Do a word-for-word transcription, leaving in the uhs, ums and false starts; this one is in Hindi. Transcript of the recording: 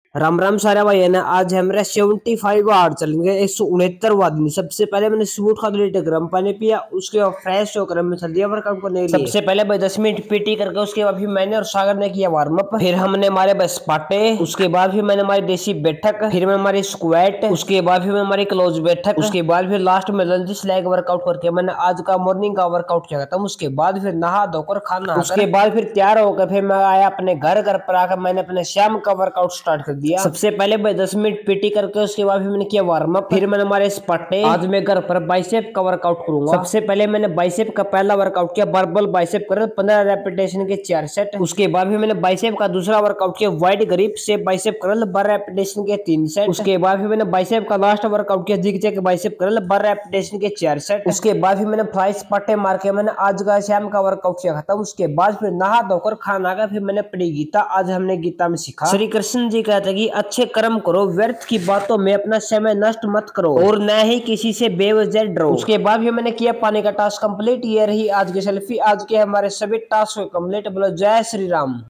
राम राम सारा भाई है ना। आज हमारा सेवेंटी फाइव आवर चलेंगे, एक सौ उनहत्तरवा दिन। सबसे पहले मैंने सुबह उठा दो लीटर गर्म पानी पिया, उसके बाद फ्रेश होकर मैं चल दिया वर्कआउट करने के लिए। सबसे पहले भाई दस मिनट पीटी करके उसके बाद फिर मैंने और सागर ने किया वार्म अप। फिर हमने मारे बस पाटे, उसके बाद फिर मैंने हमारी देसी बैठक, फिर मैं हमारी स्क्वाट, उसके बाद फिर मैं हमारी क्लोज बैठक, उसके बाद फिर लास्ट में लंजिस लेग वर्कआउट करके मैंने आज का मॉर्निंग का वर्कआउट किया खत्म। उसके बाद फिर नहा धोकर खाना, उसके बाद फिर तैयार होकर फिर मैं आया अपने घर। घर पर आकर मैंने अपने शाम का वर्कआउट स्टार्ट कर दिया। सबसे पहले भाई दस मिनट पीटी करके उसके बाद फिर मैंने किया वार्म अप। फिर मैंने हमारे स्पट्टे, आज मैं घर पर बाइसेप का वर्कआउट करूंगा। सबसे पहले मैंने बाइसेप का पहला वर्कआउट किया, बर्बल बाइसेप कर पंद्रह रेपिटेशन के चार सेट। उसके बाद फिर मैंने बाइसेप का दूसरा वर्कआउट किया, वाइड ग्रिप से बाइसेप करल बारह रेपिटेशन के तीन सेट। उसके बाद फिर मैंने बाइसेप का लास्ट वर्कआउट किया, जिग जैग बाइसेप करल बारह रेपिटेशन के चार सेट। उसके बाद फिर मैंने फ्लाई स्पट्टे मार के मैंने आज का शाम का वर्कआउट किया खत्म। उसके बाद फिर नहा धोकर खाना का फिर मैंने पढ़ी गीता। आज हमने गीता में सीखा, श्री कृष्ण जी कहते हैं कि अच्छे कर्म करो, व्यर्थ की बातों में अपना समय नष्ट मत करो और न ही किसी से बेवजह डरो। उसके बाद भी मैंने किया पानी का टास्क कंप्लीट। ये रही आज की सेल्फी। आज के हमारे सभी टास्क कंप्लीट। बोलो जय श्री राम।